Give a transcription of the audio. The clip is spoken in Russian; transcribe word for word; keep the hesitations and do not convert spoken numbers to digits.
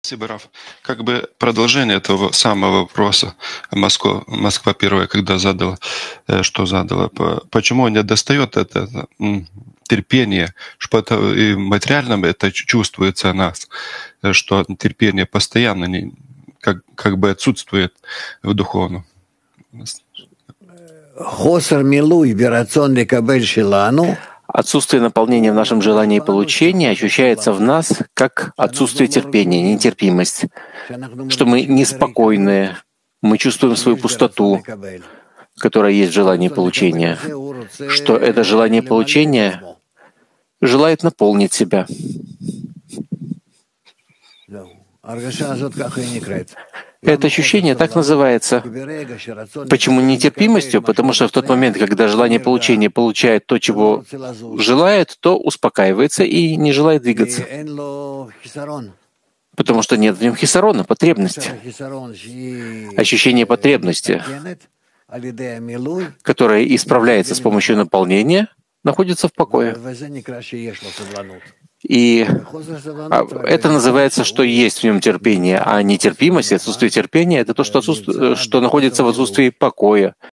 Спасибо, Раф. Как бы продолжение этого самого вопроса Москва, Москва первая, когда задала, э, что задала, по- почему не достает это, это, м, терпение, что это и в материальном это чу- чувствуется нас, э, что терпение постоянно не, как, как бы отсутствует в духовном. חוסר מילוי ורצון לקבל שלנו Отсутствие наполнения в нашем желании получения ощущается в нас как отсутствие терпения, нетерпимость, что мы неспокойны, мы чувствуем свою пустоту, которая есть в желании получения, что это желание получения желает наполнить себя. Это ощущение так называется. Почему нетерпимостью? Потому что в тот момент, когда желание получения получает то, чего желает, то успокаивается и не желает двигаться. Потому что нет в нем хисарона, потребности. Ощущение потребности, которое исправляется с помощью наполнения, находится в покое. И это называется, что есть в нем терпение, а нетерпимость, отсутствие терпения — это то, что, отсутствует, что находится в отсутствии покоя.